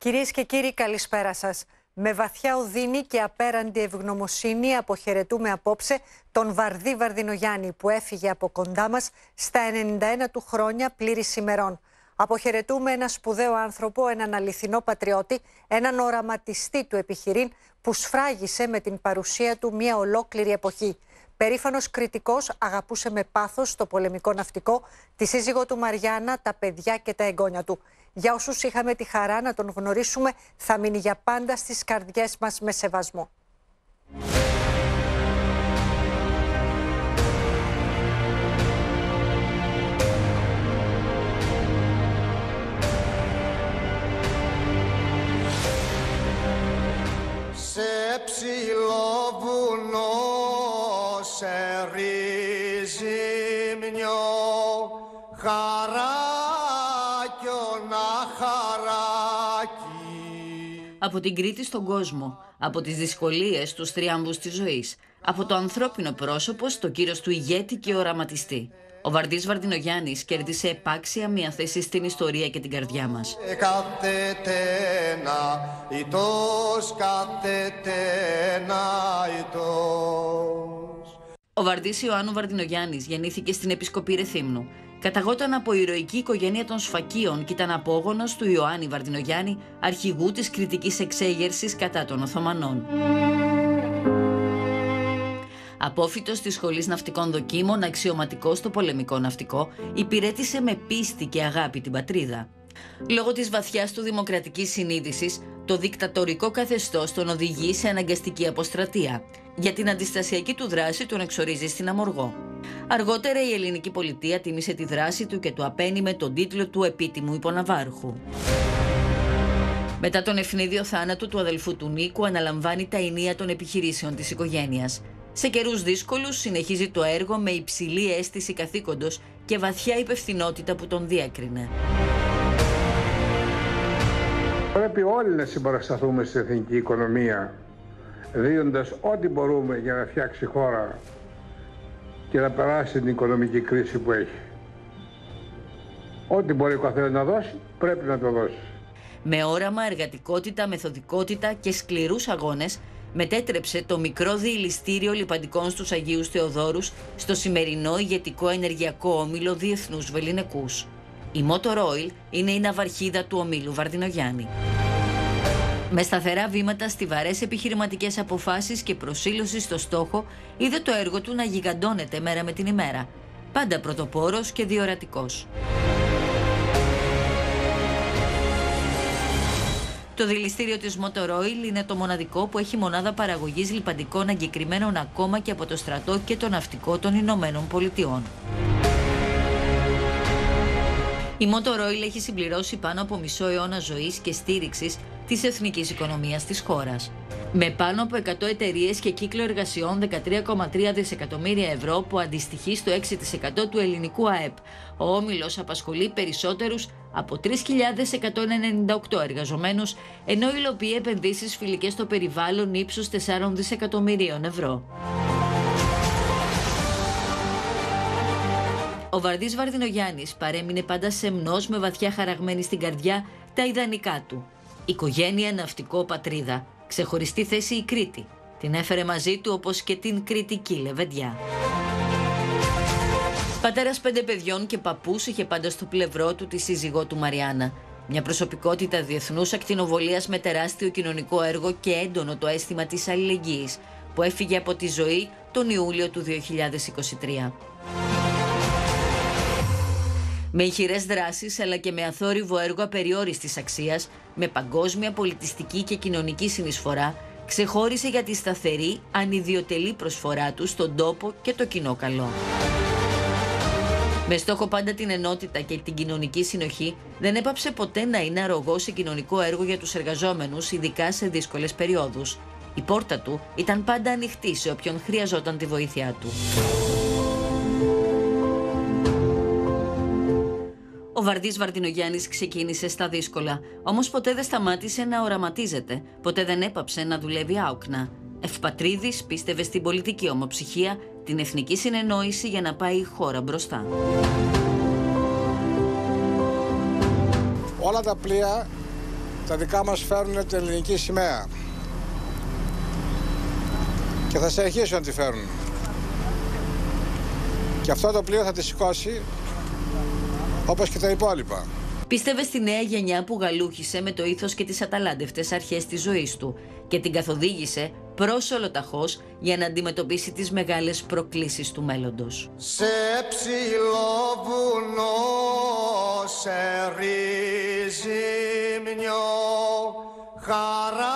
Κυρίες και κύριοι, καλησπέρα σας. Με βαθιά οδύνη και απέραντη ευγνωμοσύνη αποχαιρετούμε απόψε τον Βαρδί Βαρδινογιάννη που έφυγε από κοντά μας στα 91 του χρόνια πλήρης ημερών. Αποχαιρετούμε ένα σπουδαίο άνθρωπο, έναν αληθινό πατριώτη, έναν οραματιστή του επιχειρήν που σφράγισε με την παρουσία του μια ολόκληρη εποχή. Περήφανος κριτικός, αγαπούσε με πάθος το πολεμικό ναυτικό, τη σύζυγό του Μαριάννα, τα παιδιά και τα εγγόνια του. Για όσους είχαμε τη χαρά να τον γνωρίσουμε, θα μείνει για πάντα στις καρδιές μας με σεβασμό. Σε ψηλό βουνό, σε ρίζιμνιο, χαράκιον αχαράκι. Από την Κρήτη στον κόσμο, από τις δυσκολίες, τους θριάμβους της ζωής, από το ανθρώπινο πρόσωπο στο κύρος του ηγέτη και οραματιστή. Ο Βαρδής Βαρδινογιάννης κέρδισε επάξια μια θέση στην ιστορία και την καρδιά μας. Ο Βαρδής Ιωάννου Βαρδινογιάννης γεννήθηκε στην Επισκοπή Ρεθύμνου. Καταγόταν από ηρωική οικογένεια των Σφακίων και ήταν απόγονος του Ιωάννη Βαρδινογιάννη, αρχηγού της κριτικής εξέγερσης κατά των Οθωμανών. Απόφοιτος της Σχολής Ναυτικών Δοκίμων, αξιωματικός στο πολεμικό ναυτικό, υπηρέτησε με πίστη και αγάπη την πατρίδα. Λόγω της βαθιάς του δημοκρατικής συνείδησης, το δικτατορικό καθεστώς τον οδηγεί σε αναγκαστική αποστρατεία. Για την αντιστασιακή του δράση τον εξορίζει στην Αμοργό. Αργότερα η ελληνική πολιτεία τίμησε τη δράση του και του απένιμε τον τίτλο του επίτιμου υποναβάρχου. Μετά τον ευνίδιο θάνατο του αδελφού του Νίκου, αναλαμβάνει τα ηνία των επιχειρήσεων της οικογένειας. Σε καιρούς δύσκολους συνεχίζει το έργο με υψηλή αίσθηση καθήκοντος και βαθιά υπευθυνότητα που τον διέκρινε. Πρέπει όλοι να συμπαρασταθούμε στην εθνική οικονομία, δίνοντας ό,τι μπορούμε για να φτιάξει χώρα και να περάσει την οικονομική κρίση που έχει. Ό,τι μπορεί ο καθένας να δώσει, πρέπει να το δώσει. Με όραμα, εργατικότητα, μεθοδικότητα και σκληρούς αγώνες, μετέτρεψε το μικρό διηλιστήριο λιπαντικών στους Αγίους Θεοδόρους στο σημερινό ηγετικό ενεργειακό όμιλο Διεθνούς Βεληνικούς. Η Motor Oil είναι η ναυαρχίδα του ομίλου Βαρδινογιάννη. Με σταθερά βήματα, στιβαρές επιχειρηματικές αποφάσεις και προσήλωση στο στόχο, είδε το έργο του να γιγαντώνεται μέρα με την ημέρα. Πάντα πρωτοπόρος και διορατικός. Το δηληστήριο της Motor Oil είναι το μοναδικό που έχει μονάδα παραγωγής λιπαντικών εγκεκριμένων ακόμα και από το στρατό και το ναυτικό των Ηνωμένων Πολιτειών. Η Motor Oil έχει συμπληρώσει πάνω από μισό αιώνα ζωής και στήριξης της εθνικής οικονομίας της χώρας. Με πάνω από 100 εταιρείες και κύκλο εργασιών 13,3 δισεκατομμύρια ευρώ που αντιστοιχεί στο 6% του ελληνικού ΑΕΠ, ο όμιλος απασχολεί περισσότερους από 3.198 εργαζομένους, ενώ υλοποιεί επενδύσεις φιλικές στο περιβάλλον ύψους 4 δισεκατομμυρίων ευρώ. Ο Βαρδής Βαρδινογιάννης παρέμεινε πάντα σεμνός, με βαθιά χαραγμένη στην καρδιά τα ιδανικά του. Οικογένεια, ναυτικό, πατρίδα. Ξεχωριστή θέση η Κρήτη. Την έφερε μαζί του όπως και την κριτική λεβεντιά. Πατέρας 5 παιδιών και παππούς, είχε πάντα στο πλευρό του τη σύζυγό του Μαριάννα. Μια προσωπικότητα διεθνούς ακτινοβολίας με τεράστιο κοινωνικό έργο και έντονο το αίσθημα της αλληλεγγύης, που έφυγε από τη ζωή τον Ιούλιο του 2023. Με ηχηρές δράσεις αλλά και με αθόρυβο έργο απεριόριστης αξίας, με παγκόσμια πολιτιστική και κοινωνική συνεισφορά, ξεχώρισε για τη σταθερή, ανιδιοτελή προσφορά του στον τόπο και το κοινό καλό. Με στόχο πάντα την ενότητα και την κοινωνική συνοχή, δεν έπαψε ποτέ να είναι αρρωγός σε κοινωνικό έργο για τους εργαζόμενους, ειδικά σε δύσκολες περιόδους. Η πόρτα του ήταν πάντα ανοιχτή σε όποιον χρειαζόταν τη βοήθειά του. Ο Βαρδής Βαρδινογιάννης ξεκίνησε στα δύσκολα, όμως ποτέ δεν σταμάτησε να οραματίζεται, ποτέ δεν έπαψε να δουλεύει άοκνα. Ευπατρίδης, πίστευε στην πολιτική ομοψυχία, την εθνική συνεννόηση για να πάει η χώρα μπροστά. Όλα τα πλοία Τα δικά μας φέρνουν την ελληνική σημαία. Και θα συνεχίσουν να τη φέρουν. Και αυτό το πλοίο θα τη σηκώσει όπως και τα υπόλοιπα. Πίστευε στη νέα γενιά που γαλούχησε με το ήθος και τις αταλάντευτες αρχές της ζωής του και την καθοδήγησε προς ολοταχώς για να αντιμετωπίσει τις μεγάλες προκλήσεις του μέλλοντος. Σε ψηλό βουνό σε ρίζει μνιο χαρά.